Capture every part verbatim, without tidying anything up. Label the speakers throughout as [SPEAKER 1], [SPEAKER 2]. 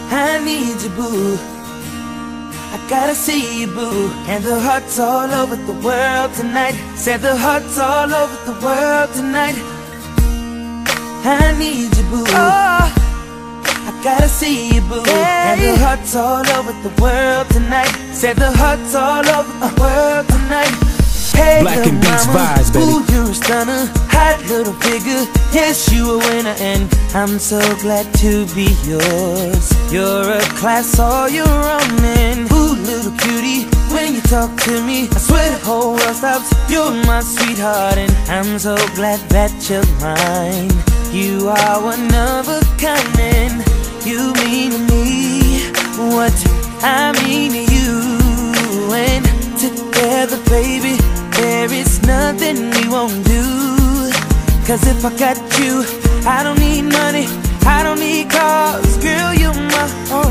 [SPEAKER 1] I need you, boo. I gotta see you, boo. And the hearts all over the world tonight. Said the hearts all over the world tonight. I need you, boo. Oh, I gotta see you, boo. Hey. And the hearts all over the world tonight. Said the hearts all over the world tonight. Hey,
[SPEAKER 2] Black and Beats vibes, baby.
[SPEAKER 1] Ooh, you're a stunner, hot little figure. Yes, you a winner, and I'm so glad to be yours. You're a class all your own, and ooh, little cutie, when you talk to me, I swear the whole world stops. You're my sweetheart, and I'm so glad that you're mine. You are one of a kind, and you mean to me what I mean to you. And together, baby, there is nothing we won't do. Cause if I got you, I don't need money, I don't need cars. Girl, you're my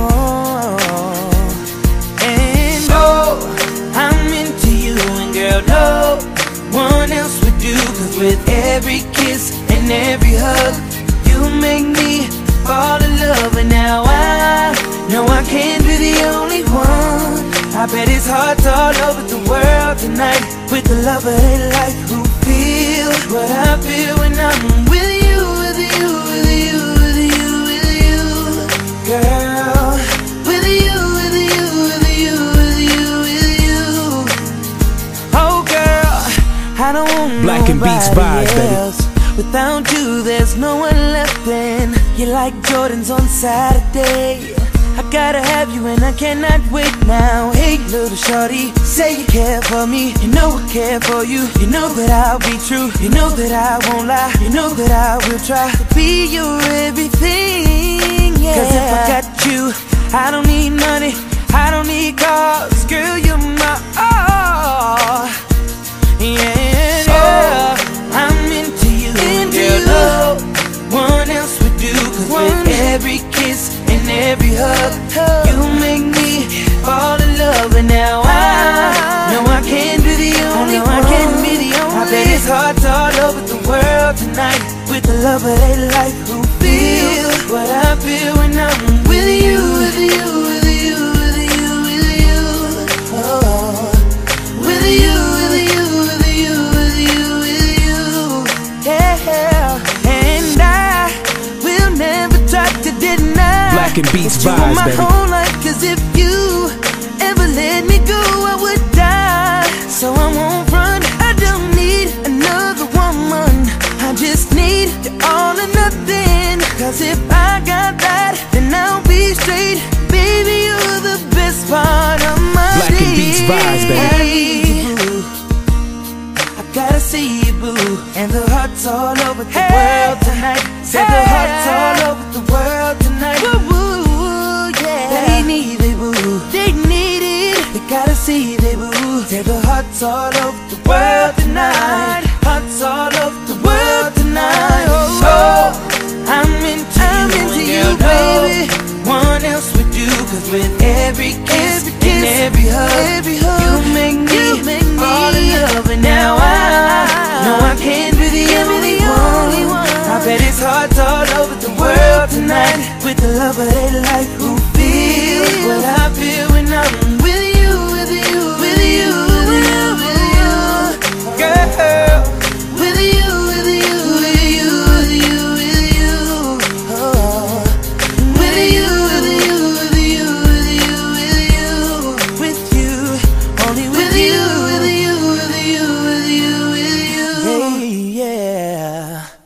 [SPEAKER 1] all. And oh, I'm into you, and girl, no one else would do. Cause with every kiss and every hug, you make me fall in love. And now I know I can't be the only one. I bet it's hearts all over the world tonight, with the love of their life, who feel what I feel when I'm with you, with you, with you, with you, with you, girl. With you, with you, with you, with you, with you. Oh girl, I don't want
[SPEAKER 2] Black and Beats vibes,
[SPEAKER 1] else. Baby. Without you, there's no one left, and you're like Jordans on Saturday. I gotta have you and I cannot wait now. Hey little shorty, say you care for me. You know I care for you. You know that I'll be true. You know that I won't lie. You know that I will try to be your everything, yeah. Cause if I got you, I don't need money, I don't need cars. Girl, you're my all. Yeah, yeah. I'm into you, into girl, you. No one else would do. Cause with every kiss and every hug, you make me fall in love. And now I know I can't be the only one. I can't be the only. I bet it's hearts all over the world tonight, with the love of their life, who feel what I feel when I'm with you, with you, with you, with you, with you. Oh, with you, with you, with you, with you, with you. Yeah, and I will never try to deny
[SPEAKER 2] Black and Beats
[SPEAKER 1] that you
[SPEAKER 2] vibes,
[SPEAKER 1] were my
[SPEAKER 2] baby.
[SPEAKER 1] whole life. Cause if you ever let me go, I would die. So I won't run, I don't need another woman. I just need you all or nothing. Cause if I got that, then I'll be straight. Baby, you're the best part of my
[SPEAKER 2] Black
[SPEAKER 1] day.
[SPEAKER 2] and Beats vibes, baby.
[SPEAKER 1] I need you, boo. I gotta see you, boo. And the hearts all over the hey. world tonight. Said hey. the hearts all over the world tonight. Woo, woo, yeah. They need it, boo. They need it. They gotta see it, boo. Said the hearts all over the world tonight. Hearts all over the world tonight. Oh, oh. I'm into I'm you, into you, baby. No one else would do. Cause with every kiss, every kiss and every hug, every hug, you make me, you make me fall in love. And now I know I can't be the only one. one. I bet it's hearts all over the world tonight, with the love of their life, who feel what I feel when I'm with you, with you, with you, with you, with you, girl. With you, with you, with you, with you, with you. Oh, with you, with you, with you, with you, with you, with you, only with you, with you, with you, with you, with you. Hey, yeah.